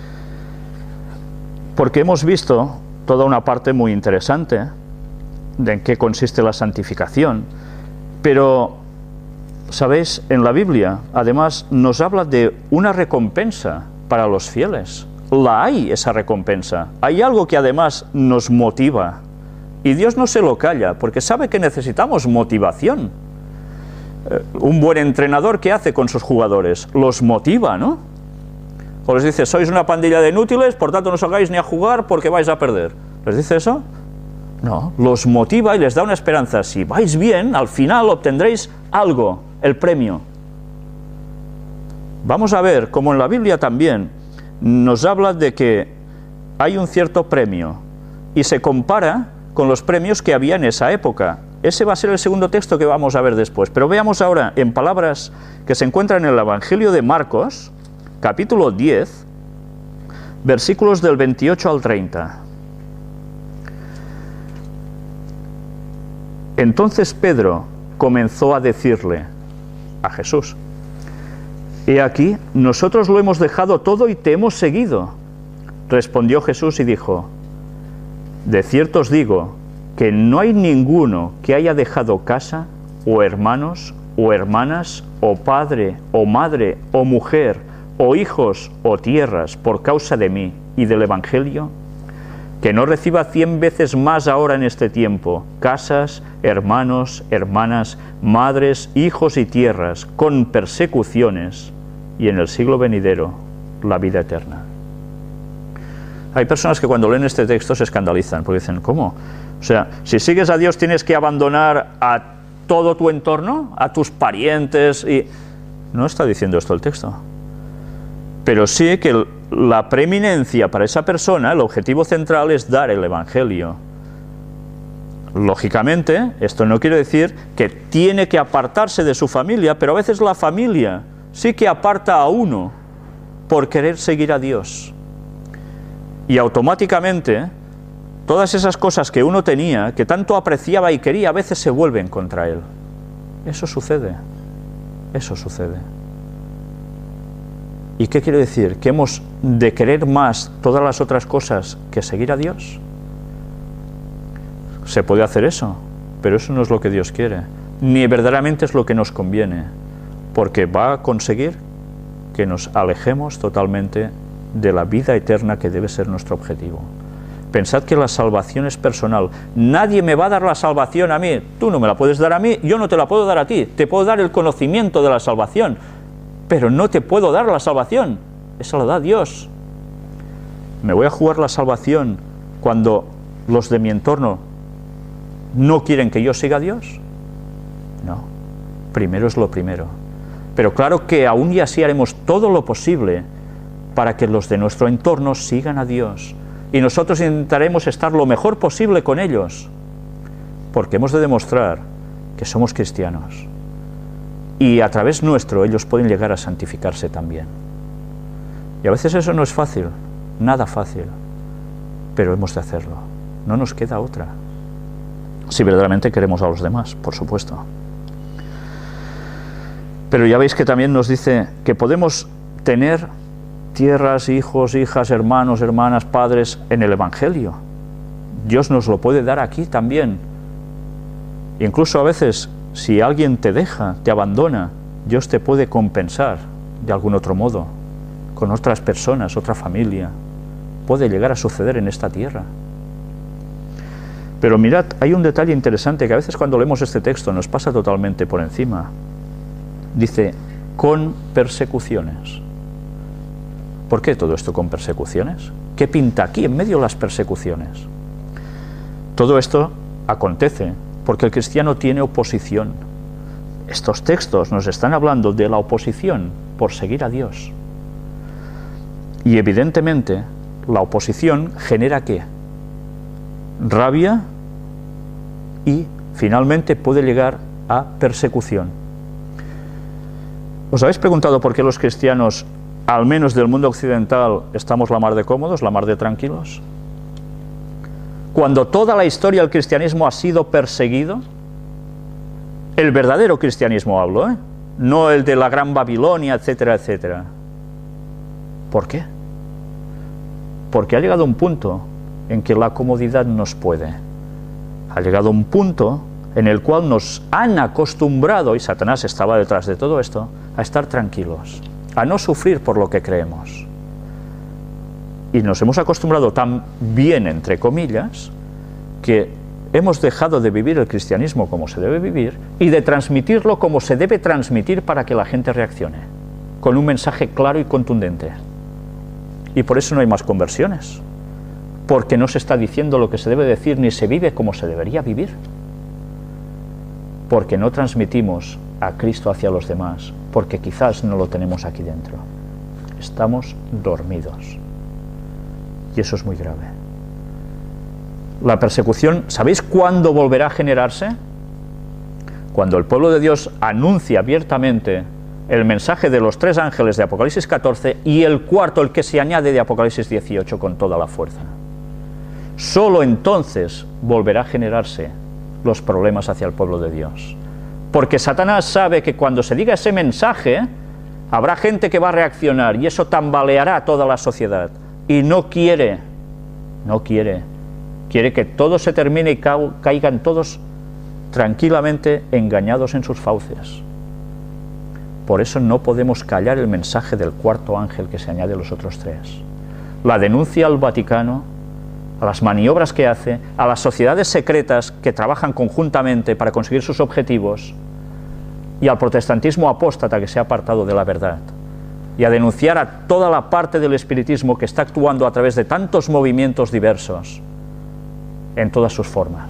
porque hemos visto toda una parte muy interesante de en qué consiste la santificación, pero Sabéis, en la Biblia, además, nos habla de una recompensa para los fieles. La hay, esa recompensa. Hay algo que además nos motiva. Y Dios no se lo calla, porque sabe que necesitamos motivación. Eh, un buen entrenador, ¿qué hace con sus jugadores? Los motiva, ¿no? O les dice, sois una pandilla de inútiles, por tanto no salgáis ni a jugar porque vais a perder. ¿Les dice eso? No, los motiva y les da una esperanza. Si vais bien, al final obtendréis algo, el premio. Vamos a ver cómo en la Biblia también nos habla de que hay un cierto premio y se compara con los premios que había en esa época. Ese va a ser el segundo texto que vamos a ver después. Pero veamos ahora en palabras que se encuentran en el Evangelio de Marcos, capítulo diez, versículos del veintiocho al treinta. Entonces Pedro comenzó a decirle a Jesús, he aquí, nosotros lo hemos dejado todo y te hemos seguido. Respondió Jesús y dijo, de cierto os digo que no hay ninguno que haya dejado casa, o hermanos, o hermanas, o padre, o madre, o mujer, o hijos, o tierras, por causa de mí y del Evangelio, que no reciba cien veces más ahora en este tiempo, casas, hermanos, hermanas, madres, hijos y tierras, con persecuciones, y en el siglo venidero, la vida eterna. Hay personas que cuando leen este texto se escandalizan, porque dicen, ¿cómo? O sea, si sigues a Dios tienes que abandonar a todo tu entorno, a tus parientes, y... No está diciendo esto el texto. Pero sí que la preeminencia para esa persona, el objetivo central es dar el Evangelio. Lógicamente, esto no quiere decir que tiene que apartarse de su familia, pero a veces la familia sí que aparta a uno por querer seguir a Dios. Y automáticamente, todas esas cosas que uno tenía, que tanto apreciaba y quería, a veces se vuelven contra él. Eso sucede. Eso sucede. ¿Y qué quiere decir? ¿Que hemos de querer más todas las otras cosas que seguir a Dios? Se puede hacer eso, pero eso no es lo que Dios quiere, ni verdaderamente es lo que nos conviene, porque va a conseguir que nos alejemos totalmente de la vida eterna que debe ser nuestro objetivo. Pensad que la salvación es personal. Nadie me va a dar la salvación a mí. Tú no me la puedes dar a mí, yo no te la puedo dar a ti. Te puedo dar el conocimiento de la salvación, pero no te puedo dar la salvación. Esa la da Dios. ¿Me voy a jugar la salvación cuando los de mi entorno no quieren que yo siga a Dios? No. Primero es lo primero. Pero claro que aún y así haremos todo lo posible para que los de nuestro entorno sigan a Dios. Y nosotros intentaremos estar lo mejor posible con ellos, porque hemos de demostrar que somos cristianos. Y a través nuestro ellos pueden llegar a santificarse también. Y a veces eso no es fácil, nada fácil, pero hemos de hacerlo. No nos queda otra. Si verdaderamente queremos a los demás, por supuesto. Pero ya veis que también nos dice que podemos tener tierras, hijos, hijas, hermanos, hermanas, padres en el Evangelio. Dios nos lo puede dar aquí también. Incluso a veces, si alguien te deja, te abandona, Dios te puede compensar de algún otro modo, con otras personas, otra familia. Puede llegar a suceder en esta tierra. Pero mirad, hay un detalle interesante que a veces cuando leemos este texto nos pasa totalmente por encima. Dice, con persecuciones. ¿Por qué todo esto con persecuciones? ¿Qué pinta aquí en medio de las persecuciones? Todo esto acontece porque el cristiano tiene oposición. Estos textos nos están hablando de la oposición por seguir a Dios. Y evidentemente la oposición genera ¿qué? Rabia y finalmente puede llegar a persecución. ¿Os habéis preguntado por qué los cristianos, al menos del mundo occidental, estamos la mar de cómodos, la mar de tranquilos? Cuando toda la historia del cristianismo ha sido perseguido, el verdadero cristianismo hablo, ¿eh? No el de la Gran Babilonia, etcétera, etcétera. ¿Por qué? Porque ha llegado un punto en que la comodidad nos puede. Ha llegado un punto en el cual nos han acostumbrado, y Satanás estaba detrás de todo esto, a estar tranquilos, a no sufrir por lo que creemos. Y nos hemos acostumbrado tan bien, entre comillas, que hemos dejado de vivir el cristianismo como se debe vivir y de transmitirlo como se debe transmitir para que la gente reaccione, con un mensaje claro y contundente. Y por eso no hay más conversiones, porque no se está diciendo lo que se debe decir ni se vive como se debería vivir, porque no transmitimos a Cristo hacia los demás, porque quizás no lo tenemos aquí dentro. Estamos dormidos. Y eso es muy grave. La persecución, ¿sabéis cuándo volverá a generarse? Cuando el pueblo de Dios anuncia abiertamente el mensaje de los tres ángeles de Apocalipsis catorce y el cuarto, el que se añade de Apocalipsis dieciocho, con toda la fuerza. Solo entonces volverá a generarse los problemas hacia el pueblo de Dios. Porque Satanás sabe que cuando se diga ese mensaje, habrá gente que va a reaccionar y eso tambaleará a toda la sociedad. Y no quiere, no quiere, quiere que todo se termine y ca caigan todos tranquilamente engañados en sus fauces. Por eso no podemos callar el mensaje del cuarto ángel que se añade a los otros tres. La denuncia al Vaticano, a las maniobras que hace, a las sociedades secretas que trabajan conjuntamente para conseguir sus objetivos, y al protestantismo apóstata que se ha apartado de la verdad, y a denunciar a toda la parte del espiritismo que está actuando a través de tantos movimientos diversos, en todas sus formas,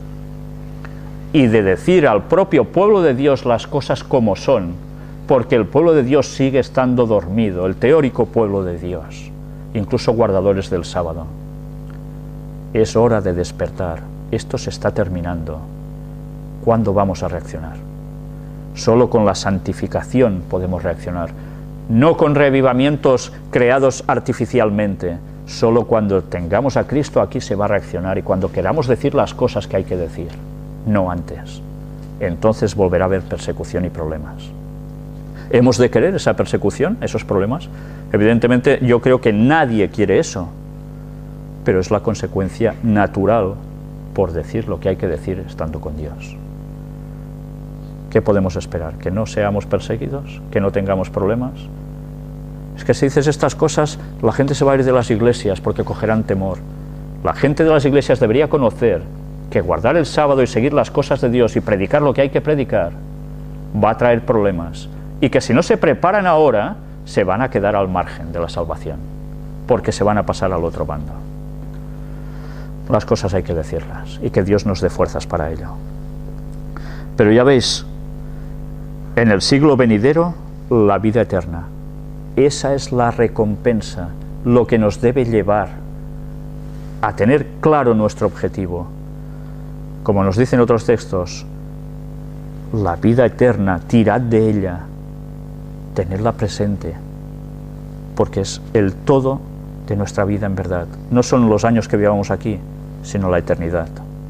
y de decir al propio pueblo de Dios las cosas como son, porque el pueblo de Dios sigue estando dormido, el teórico pueblo de Dios, incluso guardadores del sábado. Es hora de despertar, esto se está terminando. ¿Cuándo vamos a reaccionar? Solo con la santificación podemos reaccionar, no con revivamientos creados artificialmente. Solo cuando tengamos a Cristo aquí se va a reaccionar, y cuando queramos decir las cosas que hay que decir, no antes. Entonces volverá a haber persecución y problemas. ¿Hemos de querer esa persecución, esos problemas? Evidentemente yo creo que nadie quiere eso, pero es la consecuencia natural por decir lo que hay que decir estando con Dios. ¿Qué podemos esperar? ¿Que no seamos perseguidos? ¿Que no tengamos problemas? Es que si dices estas cosas, la gente se va a ir de las iglesias porque cogerán temor. La gente de las iglesias debería conocer que guardar el sábado y seguir las cosas de Dios y predicar lo que hay que predicar va a traer problemas, y que si no se preparan ahora, se van a quedar al margen de la salvación, porque se van a pasar al otro bando. Las cosas hay que decirlas, y que Dios nos dé fuerzas para ello. Pero ya veis, en el siglo venidero, la vida eterna. Esa es la recompensa, lo que nos debe llevar a tener claro nuestro objetivo. Como nos dicen otros textos, la vida eterna, tirad de ella, tenedla presente, porque es el todo de nuestra vida en verdad. No son los años que vivamos aquí, sino la eternidad.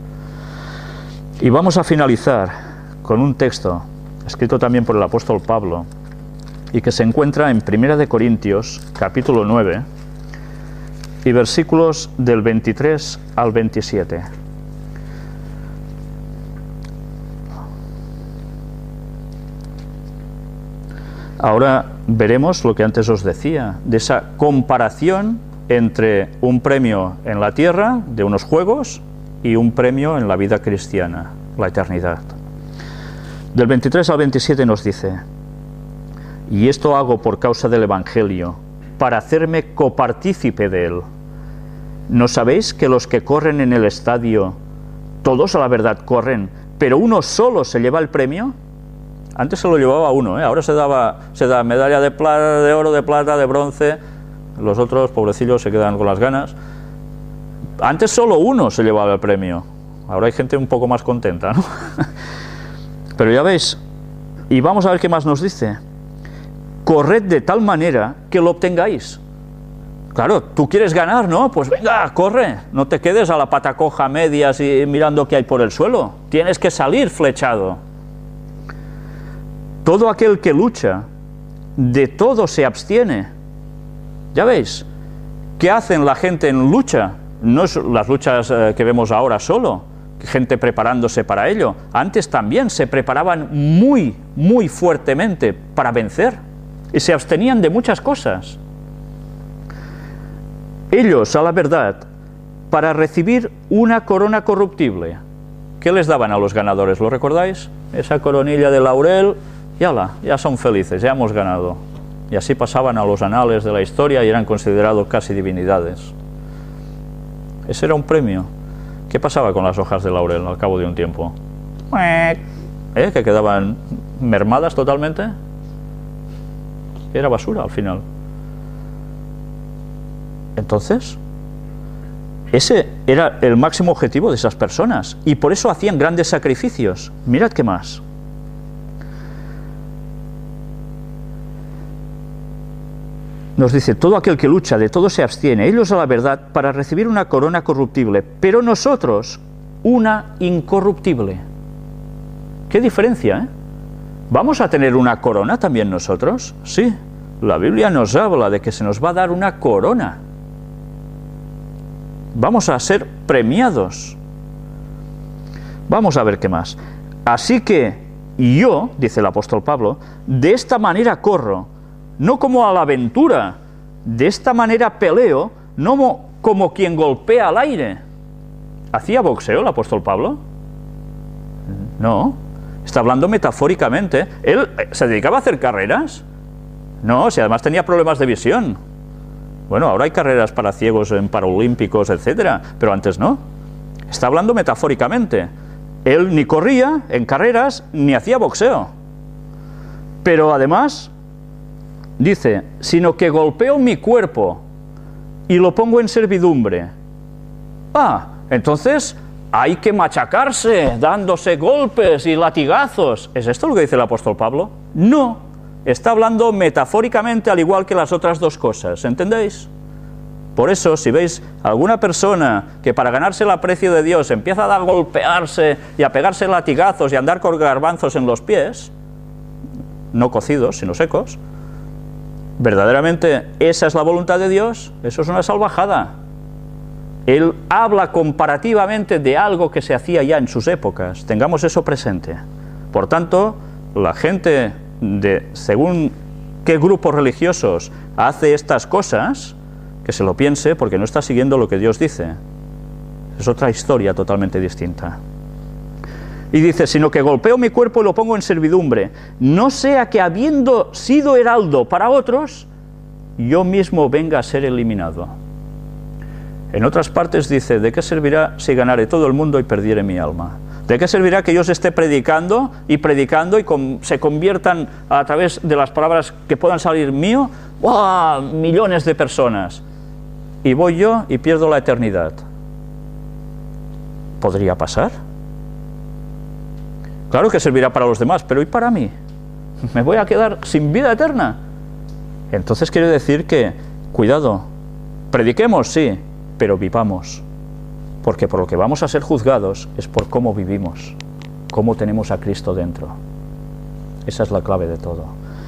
Y vamos a finalizar con un texto escrito también por el apóstol Pablo, y que se encuentra en Primera de Corintios, capítulo nueve, y versículos del veintitrés al veintisiete. Ahora veremos lo que antes os decía, de esa comparación entre un premio en la tierra, de unos juegos, y un premio en la vida cristiana, la eternidad. Del veintitrés al veintisiete nos dice: y esto hago por causa del Evangelio, para hacerme copartícipe de él. ¿No sabéis que los que corren en el estadio, todos a la verdad corren, pero uno solo se lleva el premio? Antes se lo llevaba uno, ¿eh? Ahora se daba, se da medalla de plata, de oro, de plata, de bronce. Los otros, pobrecillos, se quedan con las ganas. Antes solo uno se llevaba el premio. Ahora hay gente un poco más contenta, ¿no? Pero ya veis, y vamos a ver qué más nos dice. Corred de tal manera que lo obtengáis. Claro, tú quieres ganar, ¿no? Pues venga, corre. No te quedes a la pata coja, medias y mirando qué hay por el suelo. Tienes que salir flechado. Todo aquel que lucha, de todo se abstiene. Ya veis, ¿qué hacen la gente en lucha? No es las luchas eh, que vemos ahora solo. gente preparándose para ello. Antes también se preparaban muy, muy fuertemente para vencer y se abstenían de muchas cosas. Ellos, a la verdad, para recibir una corona corruptible, ¿qué les daban a los ganadores? ¿Lo recordáis? Esa coronilla de laurel, y ala, ya son felices, ya hemos ganado. Y así pasaban a los anales de la historia y eran considerados casi divinidades. Ese era un premio. ¿Qué pasaba con las hojas de laurel al cabo de un tiempo? ¿Eh? ¿Que quedaban mermadas totalmente? Era basura al final. Entonces, ese era el máximo objetivo de esas personas y por eso hacían grandes sacrificios. Mirad qué más. Nos dice, todo aquel que lucha, de todo se abstiene, ellos a la verdad, para recibir una corona corruptible, pero nosotros una incorruptible. ¿Qué diferencia, eh? ¿Vamos a tener una corona también nosotros? Sí, la Biblia nos habla de que se nos va a dar una corona. Vamos a ser premiados. Vamos a ver qué más. Así que yo, dice el apóstol Pablo, de esta manera corro, no como a la aventura, de esta manera peleo, no como quien golpea al aire. ¿Hacía boxeo el apóstol Pablo? No, está hablando metafóricamente. ¿Él se dedicaba a hacer carreras? No, si además tenía problemas de visión. Bueno, ahora hay carreras para ciegos en paralímpicos, etcétera, pero antes no. Está hablando metafóricamente. Él ni corría en carreras, ni hacía boxeo. Pero además, dice, sino que golpeo mi cuerpo y lo pongo en servidumbre. Ah, entonces hay que machacarse, dándose golpes y latigazos. ¿Es esto lo que dice el apóstol Pablo? No. Está hablando metafóricamente al igual que las otras dos cosas, ¿entendéis? Por eso, si veis alguna persona que para ganarse el aprecio de Dios empieza a dar golpearse y a pegarse latigazos y a andar con garbanzos en los pies, no cocidos, sino secos, ¿verdaderamente esa es la voluntad de Dios? Eso es una salvajada. Él habla comparativamente de algo que se hacía ya en sus épocas. Tengamos eso presente. Por tanto, la gente de según qué grupos religiosos hace estas cosas, que se lo piense porque no está siguiendo lo que Dios dice. Es otra historia totalmente distinta. Y dice, sino que golpeo mi cuerpo y lo pongo en servidumbre, no sea que habiendo sido heraldo para otros, yo mismo venga a ser eliminado. En otras partes dice, ¿de qué servirá si ganare todo el mundo y perdiere mi alma? ¿De qué servirá que yo os esté predicando y predicando y con, se conviertan a través de las palabras que puedan salir mío, ¡wow!, millones de personas? Y voy yo y pierdo la eternidad. ¿Podría pasar? Claro que servirá para los demás, pero ¿y para mí? ¿Me voy a quedar sin vida eterna? Entonces quiere decir que, cuidado, prediquemos, sí, pero vivamos. Porque por lo que vamos a ser juzgados es por cómo vivimos, cómo tenemos a Cristo dentro. Esa es la clave de todo.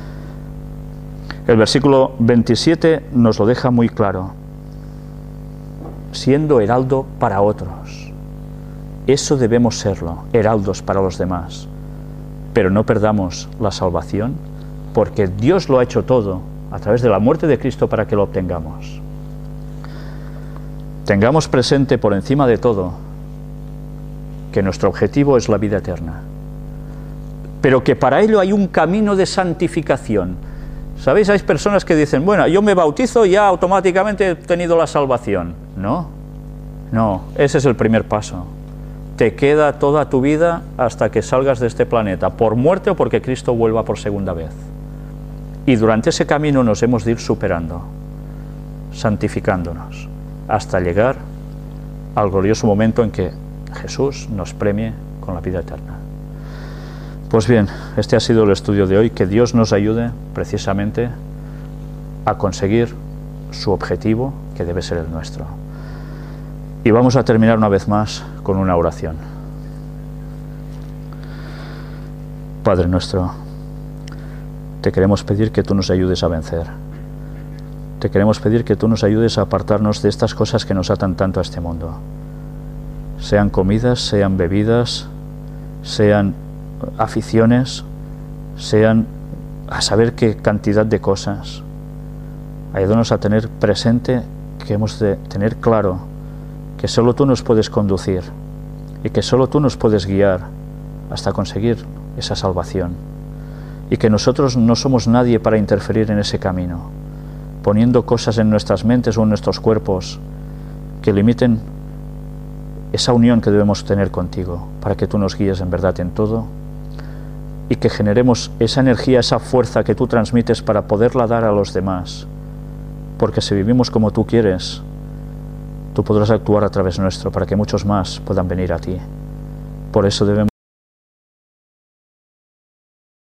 El versículo veintisiete nos lo deja muy claro. Siendo heraldo para otros. Eso debemos serlo, heraldos para los demás. Pero no perdamos la salvación, porque Dios lo ha hecho todo a través de la muerte de Cristo para que lo obtengamos. Tengamos presente por encima de todo que nuestro objetivo es la vida eterna, pero que para ello hay un camino de santificación. ¿Sabéis? Hay personas que dicen, bueno, yo me bautizo y ya automáticamente he tenido la salvación. No, no, ese es el primer paso. Te queda toda tu vida hasta que salgas de este planeta, por muerte o porque Cristo vuelva por segunda vez. Y durante ese camino nos hemos de ir superando, santificándonos, hasta llegar al glorioso momento en que Jesús nos premie con la vida eterna. Pues bien, este ha sido el estudio de hoy. Que Dios nos ayude precisamente a conseguir su objetivo, que debe ser el nuestro. Y vamos a terminar una vez más con una oración. Padre nuestro, te queremos pedir que tú nos ayudes a vencer. Te queremos pedir que tú nos ayudes a apartarnos de estas cosas que nos atan tanto a este mundo. sean comidas, sean bebidas, sean aficiones, sean a saber qué cantidad de cosas. Ayúdanos a tener presente que hemos de tener claro que solo tú nos puedes conducir y que solo tú nos puedes guiar hasta conseguir esa salvación, y que nosotros no somos nadie para interferir en ese camino, poniendo cosas en nuestras mentes o en nuestros cuerpos que limiten esa unión que debemos tener contigo, para que tú nos guíes en verdad en todo, y que generemos esa energía, esa fuerza que tú transmites para poderla dar a los demás, porque si vivimos como tú quieres, tú podrás actuar a través nuestro para que muchos más puedan venir a ti. Por eso debemos